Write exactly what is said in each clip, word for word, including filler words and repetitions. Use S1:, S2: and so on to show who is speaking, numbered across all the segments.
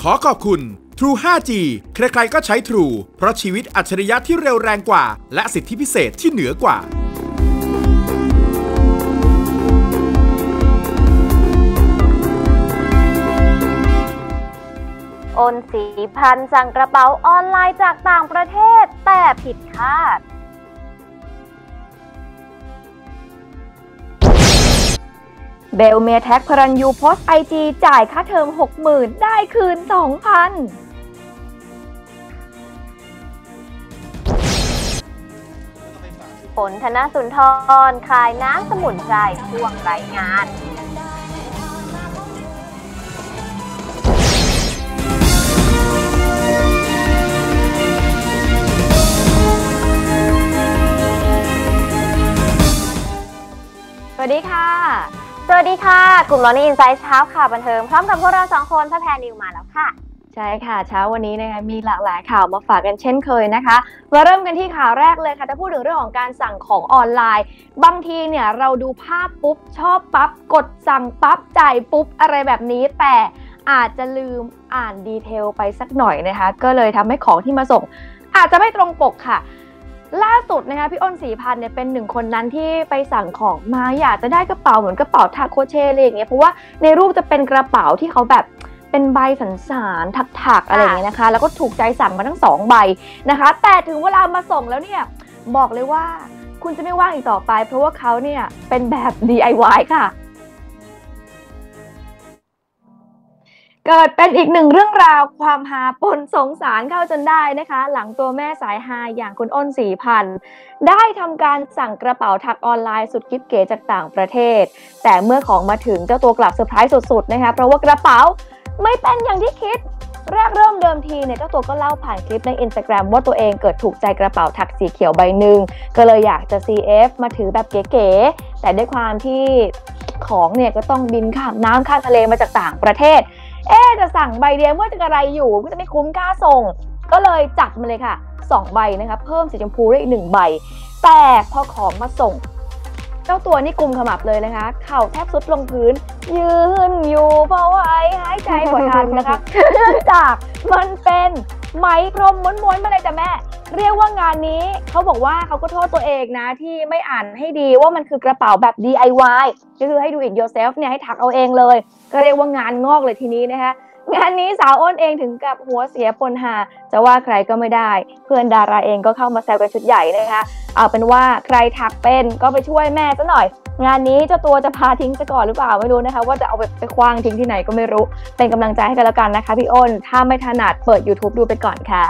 S1: อขอบคุณ True ไฟว์จี ใครๆก็ใช้ True เพราะชีวิตอัจฉริยะที่เร็วแรงกว่าและสิทธิพิเศษที่เหนือกว่า
S2: โอนสีพันสั่งกระเป๋าออนไลน์จากต่างประเทศแต่ผิดคาดเบลเมียแท็กพรัญยูโพสต์ไอจีจ่ายค่าเทอม หกหมื่น ได้คืน สองพัน ฝนธนสุนทรขายน้ำสมุนไพรช่วงไร้งานสวัสดีค่ะสวัสดีค่ะกลุ่ม Morning Insight เช้าข่าวบันเทิงพร้อมกับพวกเราสองคนพระแพรนิวมาแล้วค่ะใช่ค่ะเช้าวันนี้นะคะมีหลากหลายข่าวมาฝากกันเช่นเคยนะคะมาเริ่มกันที่ข่าวแรกเลยค่ะถ้าพูดถึงเรื่องของการสั่งของออนไลน์บางทีเนี่ยเราดูภาพปุ๊บชอบปั๊บกดสั่งปั๊บจ่ายปุ๊บอะไรแบบนี้แต่อาจจะลืมอ่านดีเทลไปสักหน่อยนะคะก็เลยทำให้ของที่มาส่งอาจจะไม่ตรงปกค่ะล่าสุดนะคะพี่อ้นศรีพันธ์เนี่ยเป็นหนึ่งคนนั้นที่ไปสั่งของมาอยากจะได้กระเป๋าเหมือนกระเป๋าทาโคเช่อะไรอย่างเงี้ยเพราะว่าในรูปจะเป็นกระเป๋าที่เขาแบบเป็นใบสันสานถักๆอะไรอย่างเงี้ยนะคะแล้วก็ถูกใจสั่งมาทั้งสองใบนะคะแต่ถึงเวลามาส่งแล้วเนี่ยบอกเลยว่าคุณจะไม่ว่างอีกต่อไปเพราะว่าเขาเนี่ยเป็นแบบ ดี ไอ วาย ค่ะเกิดเป็นอีกหนึ่งเรื่องราวความฮาปนสงสารเข้าจนได้นะคะหลังตัวแม่สายฮาอย่างคุณอ้นศรีพันธ์ได้ทำการสั่งกระเป๋าถักออนไลน์สุดกิ๊บเก๋จากต่างประเทศแต่เมื่อของมาถึงเจ้าตัวกลับเซอร์ไพรส์สุดๆนะคะเพราะว่ากระเป๋าไม่เป็นอย่างที่คิดแรกเริ่มเดิมทีเนี่ยเจ้าตัวก็เล่าผ่านคลิปใน Instagram ว่าตัวเองเกิดถูกใจกระเป๋าถักสีเขียวใบหนึ่งก็เลยอยากจะ ซี เอฟ มาถือแบบเก๋ๆแต่ด้วยความที่ของเนี่ยก็ต้องบินข้ามน้ำข้ามทะเลมาจากต่างประเทศเอ๊จะสั่งใบเดียวว่าจะกระไรอยู่ก็จะไม่คุ้มค่าส่งก็เลยจัดมาเลยค่ะสองใบนะคะเพิ่มสีชมพูได้อีกหนึ่งใบแต่พอของมาส่งเจ้าตัวนี่กุมขมับเลยนะคะเข่าแทบสุดลงพื้นยืนอยู่เพราะว่าหายใจบ่ทันนะคะเนื่องจากมันเป็นไหมพรมม้วนๆมาเลยจ้ะแม่เรียกว่างานนี้เขาบอกว่าเขาก็โทษตัวเองนะที่ไม่อ่านให้ดีว่ามันคือกระเป๋าแบบ ดี ไอ วาย ก็คือให้ดู it yourself เนี่ยให้ถักเอาเองเลยก็เรียกว่างานงอกเลยทีนี้นะคะงานนี้สาวอ้นเองถึงกับหัวเสียปนหาจะว่าใครก็ไม่ได้เพื่อนดาราเองก็เข้ามาแซวกันชุดใหญ่นะคะเอาเป็นว่าใครถักเป็นก็ไปช่วยแม่ซะหน่อยงานนี้เจ้าตัวจะพาทิ้งซะก่อนหรือเปล่าไม่รู้นะคะว่าจะเอาไปไปคว้างทิ้งที่ไหนก็ไม่รู้เป็นกำลังใจให้กันแล้วกันนะคะพี่อ้นถ้าไม่ถนัดเปิด YouTube ดูไปก่อนค่ะ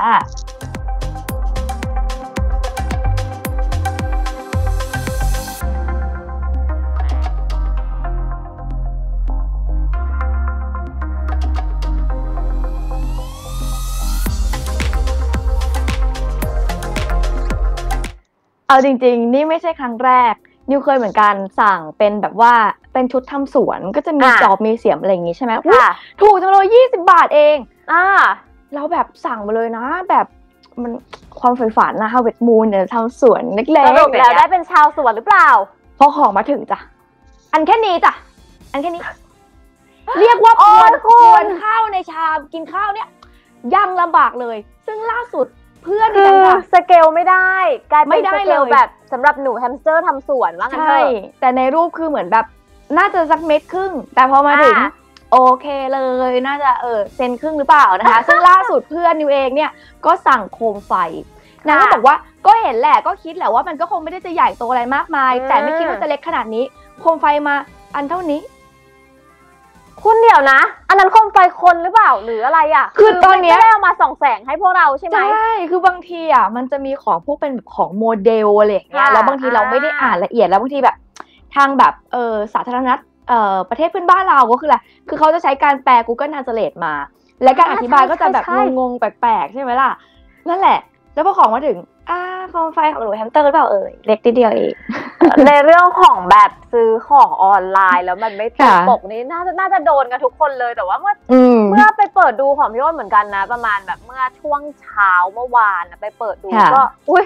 S2: เอาจริงๆนี่ไม่ใช่ครั้งแรกนิวเคยเหมือนกันสั่งเป็นแบบว่าเป็นชุดทำสวนก็จะมีจอบมีเสียมอะไรอย่างงี้ใช่ไหมถูกจังเลยยี่สิบบาทเองอ่าเราแบบสั่งมาเลยนะแบบมันความใฝ่ฝันนะฮาวเวิร์ดมูนเนี่ยทำสวนเล็กๆสรุปแล้วได้เป็นชาวสวนหรือเปล่าพอของมาถึงจ้ะอันแค่นี้จ้ะอันแค่นี้เรียกว่าควรควรข้าวในชามกินข้าวเนี่ยยังลำบากเลยซึ่งล่าสุดเพื่อนคือสเกลไม่ได้กลายเป็นสเกลแบบสำหรับหนูแฮมสเตอร์ทำสวนว่างั้นเถอะแต่ในรูปคือเหมือนแบบน่าจะสักเม็ดครึ่งแต่พอมาถึงโอเคเลยน่าจะเออเซนครึ่งหรือเปล่านะคะซึ่งล่าสุดเพื่อนนิวเองเนี่ยก็สั่งโคมไฟนางก็บอกว่าก็เห็นแหละก็คิดแหละว่ามันก็คงไม่ได้จะใหญ่โตอะไรมากมายแต่ไม่คิดว่าจะเล็กขนาดนี้โคมไฟมาอันเท่านี้คุณเดี๋ยวนะอันนั้นโคมไฟคนหรือเปล่าหรืออะไรอ่ะคือตอนนี้ไม่ได้เอามาส่องแสงให้พวกเราใช่ไหมใช่คือบางทีอ่ะมันจะมีของพวกเป็นของโมเดลอะไรอย่างเงี้ยแล้วบางทีเราไม่ได้อ่านละเอียดแล้วบางทีแบบทางแบบเออสาธารณรัฐเอ่อประเทศเพื่อนบ้านเราก็คืออะไรคือเขาจะใช้การแปล Google Translate มาและการอธิบายก็จะแบบงงๆแปลกๆใช่ไหมล่ะนั่นแหละแล้วพอของมาถึงอ่าโคมไฟของหนูแฮมสเตอร์หรือเปล่าเอ่ยเล็กนิดเดียวเองในเรื่องของแบบซื้อของออนไลน์แล้วมันไม่ตรงปกนี้น่าจะน่าจะโดนกันทุกคนเลยแต่ว่าเมื่อเมื่อไปเปิดดูของพี่อ้นเหมือนกันนะประมาณแบบเมื่อช่วงเช้าเมื่อวานไปเปิดดูก็อุ้ย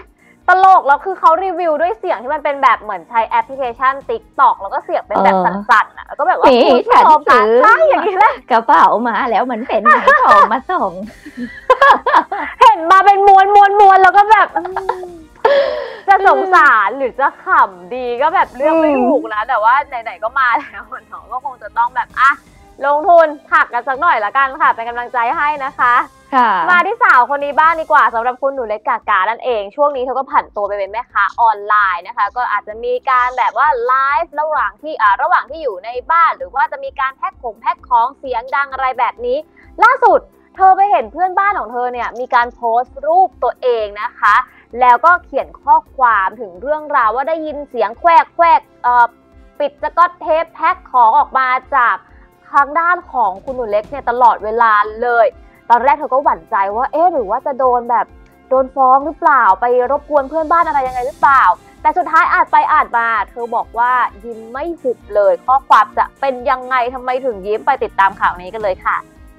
S3: ตลกแล้วคือเขารีวิวด้วยเสียงที่มันเป็นแบบเหมือนใช้แอปพลิเคชัน TikTok แล้วก็เสียงเป็นแบบสั่นๆอ่ะแล้วก็แบบว่าคุณผู้ชมคะใช่อย่างนี้แหละ
S2: กระเป๋ามาแล้วมันเป็นไหนของมาส่ง
S3: เห็นมาเป็นมวนมวนมวนแล้วก็แบบจะสงสารหรือจะขำดีก็แบบเลือกไม่ถูกนะแต่ว่าไหนๆก็มาแล้วเนาะก็คงจะต้องแบบอ่ะลงทุนถักกันสักหน่อยละกันค่ะเป็นกำลังใจให้นะคะมาที่สาวคนนี้บ้างดีกว่าสำหรับคุณหนูเล็กกากานั่นเองช่วงนี้เธอก็ผันตัวไปเป็นแม่ค้าออนไลน์นะคะก็อาจจะมีการแบบว่าไลฟ์ระหว่างที่อ่าระหว่างที่อยู่ในบ้านหรือว่าจะมีการแพ็คของแพ็คของเสียงดังอะไรแบบนี้ล่าสุดเธอไปเห็นเพื่อนบ้านของเธอเนี่ยมีการโพสต์รูปตัวเองนะคะแล้วก็เขียนข้อความถึงเรื่องราวว่าได้ยินเสียงแควกแควกเอ่อปิดสก๊อตเทปแพ็คของออกมาจากทางด้านของคุณหนูเล็กเนี่ยตลอดเวลาเลยตอนแรกเธอก็หวั่นใจว่าเอ๊ะหรือว่าจะโดนแบบโดนฟ้องหรือเปล่าไปรบกวนเพื่อนบ้านอะไรยังไงหรือเปล่าแต่สุดท้ายอ่านไปอ่านมาเธอบอกว่ายิ้มไม่หุบเลยข้อความจะเป็นยังไงทำไมถึงยิ้มไปติดตามข่าวนี้กันเลยค่ะ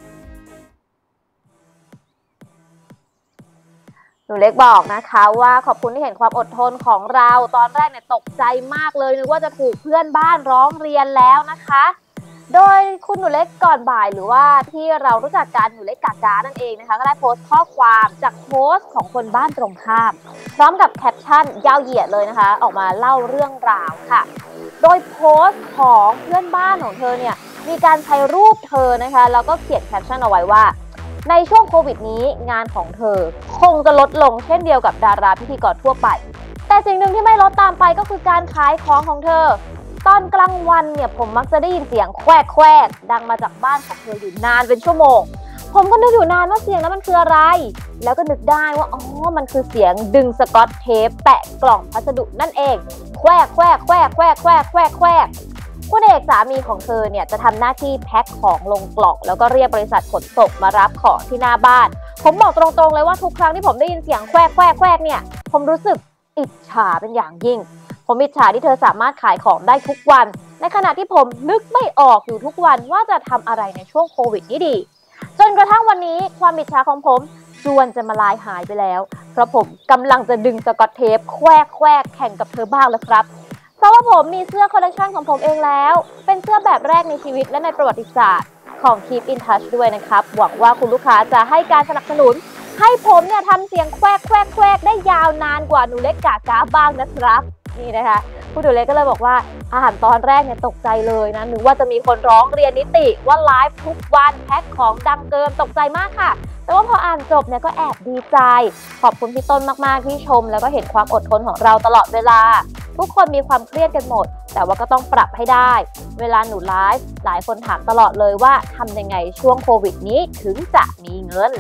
S3: หนูเล็กบอกนะคะว่าขอบคุณที่เห็นความอดทนของเราตอนแรกเนี่ยตกใจมากเลยนึกว่าจะถูกเพื่อนบ้านร้องเรียนแล้วนะคะโดยคุณหนูเล็กก่อนบ่ายหรือว่าที่เรารู้จักกันหนูเล็กกากานั่นเองนะคะก็ได้โพสต์ข้อความจากโพสต์ของคนบ้านตรงข้ามพร้อมกับแคปชั่นยาวเหยียดเลยนะคะออกมาเล่าเรื่องราวค่ะโดยโพสต์ของเพื่อนบ้านของเธอเนี่ยมีการใช้รูปเธอนะคะแล้วก็เขียนแคปชั่นเอาไว้ว่าในช่วงโควิดนี้งานของเธอคงจะลดลงเช่นเดียวกับดาราพิธีกรทั่วไปแต่สิ่งหนึ่งที่ไม่ลดตามไปก็คือการขายของของเธอตอนกลางวันเนี่ยผมมักจะได้ยินเสียงแควกแควกดังมาจากบ้านของเธออยู่นานเป็นชั่วโมงผมก็นึกอยู่นานว่าเสียงนั้นมันคืออะไรแล้วก็นึกได้ว่าอ๋อมันคือเสียงดึงสก๊อตเทปแปะกล่องพัสดุนั่นเองแควกแควกแควกแควกแควกแควกแควกคุณเอกสามีของเธอเนี่ยจะทำหน้าที่แพ็คของลงกล่องแล้วก็เรียกบริษัทขนส่งมารับของที่หน้าบ้านผมบอกตรงๆเลยว่าทุกครั้งที่ผมได้ยินเสียงแควกแควกแควกเนี่ยผมรู้สึกอิจฉาเป็นอย่างยิ่งผมอิจฉาที่เธอสามารถขายของได้ทุกวันในขณะที่ผมนึกไม่ออกอยู่ทุกวันว่าจะทำอะไรในช่วงโควิดนี้ดีจนกระทั่งวันนี้ความอิจฉาของผมจวนจะมาลายหายไปแล้วเพราะผมกำลังจะดึงสก๊อตเทปแควกแควกแข่งกับเธอบ้างแล้วครับเพราะว่าผมมีเสื้อคอลเลคชันของผมเองแล้วเป็นเสื้อแบบแรกในชีวิตและในประวัติศาสตร์ของ Keep in Touch ด้วยนะครับหวังว่าคุณลูกค้าจะให้การสนับสนุนให้ผมเนี่ยทำเสียงแควกแควกแควกได้ยาวนานกว่าหนูเล็กกากาบ้างนะครับนี่นะคะผู้ดูแลก็เลยบอกว่าอาหารตอนแรกเนี่ยตกใจเลยนะนึกว่าจะมีคนร้องเรียนนิติว่าไลฟ์ทุกวันแพ็คของดังเกินตกใจมากค่ะแต่ว่าพออ่านจบเนี่ยก็แอบดีใจขอบคุณพี่ต้นมากๆที่ชมแล้วก็เห็นความอดทนของเราตลอดเวลาทุกคนมีความเครียดกันหมดแต่ว่าก็ต้องปรับให้ได้เวลาหนูไลฟ์หลายคนถามตลอดเลยว่าทำยังไงช่วงโควิดนี้ถึงจะมีเงิน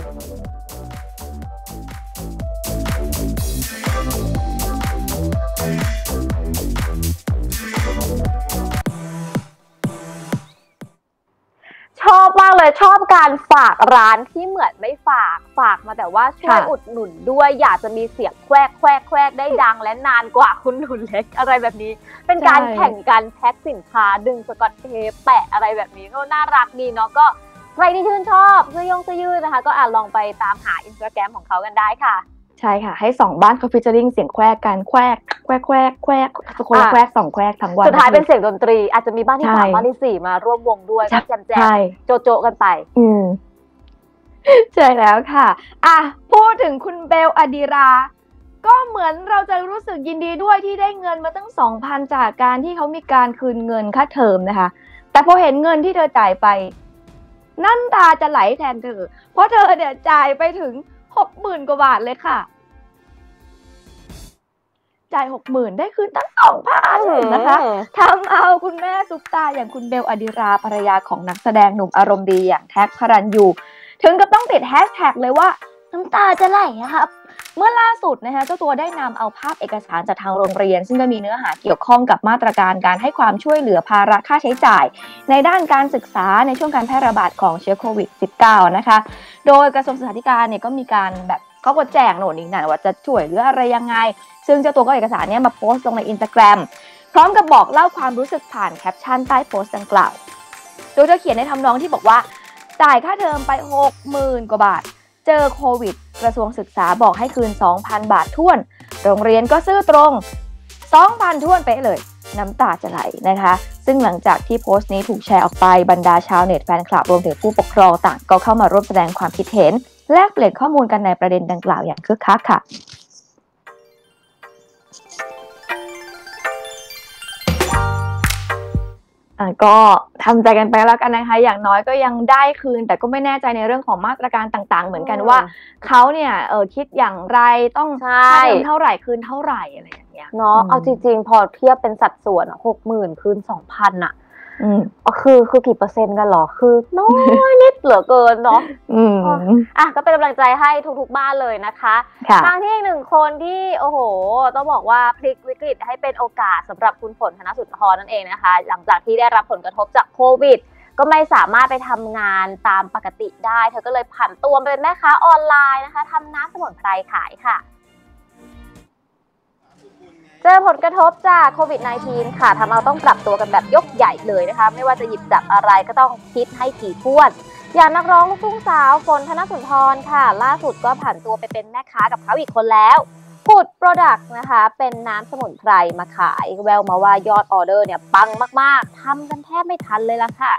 S3: ชอบมากเลยชอบการฝากร้านที่เหมือนไม่ฝากฝากมาแต่ว่าช่วยอุดหนุนด้วยอยากจะมีเสียงแควกแควกแควกได้ดังและนานกว่าคุณหนุนเล็กอะไรแบบนี้เป็นการแข่งกันแพ็คสินค้าดึงสก๊อตเทปแปะอะไรแบบนี้ก็น่ารักดีเนาะก็ใครที่ชื่นชอบเสื้อยงเสื้อยืดนะคะก็อาจลองไปตามหา Instagram ของเขากันได้ค่ะ
S2: ใช่ค่ะให้สองบ้านเขาฟีเจอริ่งเสียงแควกกันแควกแควกแควกแควกคนละแควกสองแควกทั้งวัน
S3: สุดท้ายเป็นเสียงดนตรีอาจจะมีบ้านที่สามบ้านที่สี่มาร่วมวงด้วยก็แจมแจมโจโจกันไป
S2: อืมใช่แล้วค่ะอ่ะพูดถึงคุณเบลอดิราก็เหมือนเราจะรู้สึกยินดีด้วยที่ได้เงินมาตั้ง สองพัน จากการที่เขามีการคืนเงินค่าเทอมนะคะแต่พอเห็นเงินที่เธอจ่ายไปน้ำตาจะไหลแทนเธอเพราะเธอเนี่ยจ่ายไปถึงหกหมื่นกว่าบาทเลยค่ะจ่ายหกหมื่นได้คืนตั้ง สองพัน นะคะทำเอาคุณแม่ซุปตาอย่างคุณเบลอดิราภรรยาของนักแสดงหนุ่มอารมณ์ดีอย่างแท็กพระรัญยูถึงกับต้องติดแฮชแท็กเลยว่าน้ำตาจะไหลนะครับเมื่อล่าสุดนะคะเจ้าตัวได้นำเอาภาพเอกสารจากทางโรงเรียนซึ่งก็มีเนื้อหาเกี่ยวข้องกับมาตรการการให้ความช่วยเหลือภาระค่าใช้จ่ายในด้านการศึกษาในช่วงการแพร่ระบาดของเชื้อโควิด สิบเก้า นะคะโดยกระทรวงศึกษาธิการเนี่ยก็มีการแบบเขาก็แจ้งโน่นนี่นั่นว่าจะช่วยเหลืออะไรยังไงซึ่งเจ้าตัวก็เอกสารนี้มาโพสต์ลงใน Instagram พร้อมกับบอกเล่าความรู้สึกผ่านแคปชั่นใต้โพสต์ดังกล่าวโดยเธอเขียนในทำนองที่บอกว่าจ่ายค่าเทอมไป หกหมื่น กว่าบาทเจอโควิดกระทรวงศึกษาบอกให้คืน สองพัน บาทถ้วนโรงเรียนก็ซื่อตรง สองพัน ท้วนเป๊ะเลยน้ำตาจะไหลนะคะซึ่งหลังจากที่โพสต์นี้ถูกแชร์ออกไปบรรดาชาวเน็ตแฟนคลับรวมถึงผู้ปกครองต่างก็เข้ามาร่วมแสดงความคิดเห็นแลกเปลี่ยนข้อมูลกันในประเด็นดังกล่าวอย่างคึกคักค่ะก็ทำใจกันไปแล้วกันนะคะอย่างน้อยก็ยังได้คืนแต่ก็ไม่แน่ใจในเรื่องของมาตรการต่างๆเหมือนกันว่าเขาเนี่ยเออคิดอย่างไรต้องค่าเทอมเท่าไหร่คืนเท่าไหร่อะไรอย่างเงี้ย
S3: เนาะเอาจริงๆพอเทียบเป็นสัดส่วนหกหมื่นคืนสองพันอะอืมคือคือกี่เปอร์เซ็นต์กันหรอคือน้อยนิดเหลือเกินเนาะอืมอ่ะก็เป็นกำลังใจให้ทุกๆบ้านเลยนะคะทางที่อีกหนึ่งคนที่โอ้โหต้องบอกว่าพลิกวิกฤตให้เป็นโอกาสสำหรับคุณฝนธนสุนทรนั่นเองนะคะหลังจากที่ได้รับผลกระทบจากโควิดก็ไม่สามารถไปทำงานตามปกติได้เธอก็เลยผันตัวเป็นแม่ค้าออนไลน์นะคะทำน้ำสมุนไพรขายค่ะเจอผลกระทบจากโควิด สิบเก้า ค่ะทำเอาต้องปรับตัวกันแบบยกใหญ่เลยนะคะไม่ว่าจะหยิบจับอะไรก็ต้องคิดให้ถี่ถ้วนอย่างนักร้องลูกทุ่งสาวฝนธนสุนทรค่ะล่าสุดก็ผันตัวไปเป็นแม่ค้ากับเขาอีกคนแล้วพูดโปรดักต์นะคะเป็นน้ำสมุนไพรมาขายแววมาว่ายอดออเดอร์เนี่ยปังมากๆทำกันแทบไม่ทันเลยล่ะค่ะ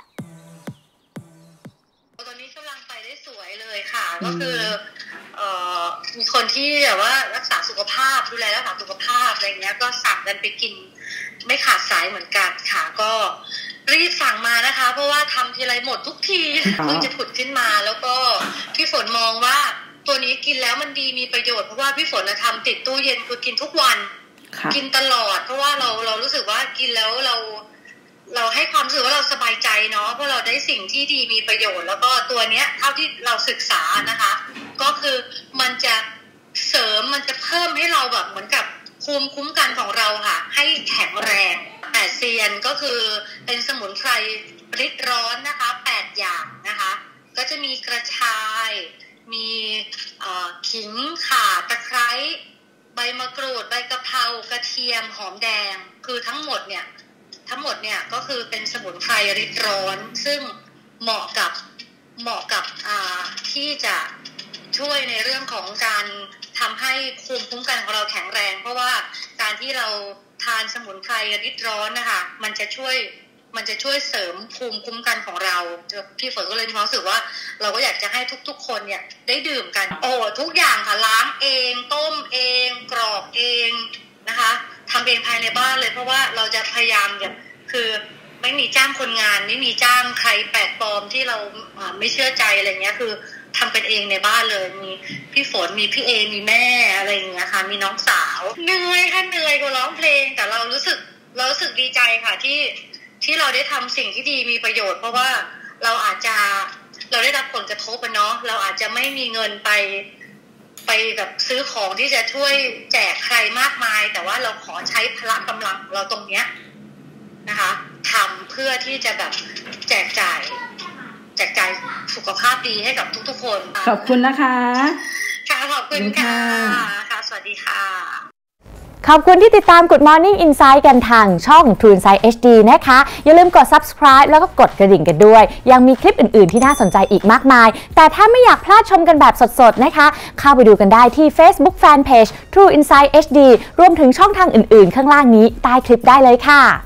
S4: ตอนนี้กำลังไปได้สวยเลยค่ะก็คือเอ่อมีคนที่แบบว่ารักษาสุขภาพดูแลรักษาสุขภาพอะไรเงี้ยก็สั่งกันไปกินไม่ขาดสายเหมือนกันค่ะก็รีบสั่งมานะคะเพราะว่าทำทีไรหมดทุกทีเพิ่งจะผุดขึ้นมาแล้วก็พี่ฝนมองว่าตัวนี้กินแล้วมันดีมีประโยชน์เพราะว่าพี่ฝนทำติดตู้เย็นคือกินทุกวันกินตลอดเพราะว่าเราเรารู้สึกว่ากินแล้วเราเราให้ความรู้สึกว่าเราสบายใจเนาะเพราะเราได้สิ่งที่ดีมีประโยชน์แล้วก็ตัวเนี้ยเท่าที่เราศึกษานะคะก็คือมันจะเสริมมันจะเพิ่มให้เราแบบเหมือนกับภูมิคุ้มกันของเราค่ะให้แข็งแรงแปดเซียนก็คือเป็นสมุนไพรริดร้อนนะคะแปดอย่างนะคะก็จะมีกระชายมีขิงข่าตะไคร้ใบมะกรูดใบกะเพรากระเทียมหอมแดงคือทั้งหมดเนี่ยทั้งหมดเนี่ยก็คือเป็นสมุนไพรริดร้อนซึ่งเหมาะกับเหมาะกับที่จะช่วยในเรื่องของการทำให้ภูมิคุ้มกันของเราแข็งแรงเพราะว่าการที่เราทานสมุนไพรริดร้อนนะคะมันจะช่วยมันจะช่วยเสริมภูมิคุ้มกันของเราพี่ฝนก็เลยรู้สึกว่าเราก็อยากจะให้ทุกๆคนเนี่ยได้ดื่มกันโอ้ทุกอย่างค่ะล้างเองต้มเองกรอกเองนะคะทำเองภายในบ้านเลยเพราะว่าเราจะพยายามแบบคือไม่มีจ้างคนงานไม่มีจ้างใครแปลกปลอมที่เราไม่เชื่อใจอะไรเงี้ยคือทำกันเองในบ้านเลยมีพี่ฝนมีพี่เอมีแม่อะไรอย่างเงี้ยค่ะมีน้องสาวเหนื่อยค่ะเหนื่อยกว่าร้องเพลงแต่เรารู้สึกเรารู้สึกดีใจค่ะที่ที่เราได้ทำสิ่งที่ดีมีประโยชน์เพราะว่าเราอาจจะเราได้รับผลกระทบไปเนาะเราอาจจะไม่มีเงินไปไปแบบซื้อของที่จะช่วยแจกใครมากมายแต่ว่าเราขอใช้พละกำลังเราตรงเนี้ยนะคะทำเพื่อที่จะแบบแจกจ่ายแจกจ่ายสุขภาพดีให้กับทุกๆคน
S5: ขอบคุณนะคะ
S4: ค่ะขอบคุณค่ะค่ะสวัสดีค่ะ
S3: ขอบคุณที่ติดตาม Good Morning Insight กันทางช่อง True Insight เอช ดี นะคะอย่าลืมกด Subscribe แล้วก็กดกระดิ่งกันด้วยยังมีคลิปอื่นๆที่น่าสนใจอีกมากมายแต่ถ้าไม่อยากพลาดชมกันแบบสดๆนะคะเข้าไปดูกันได้ที่ Facebook Fanpage True Insight เอช ดี รวมถึงช่องทางอื่นๆข้างล่างนี้ใต้คลิปได้เลยค่ะ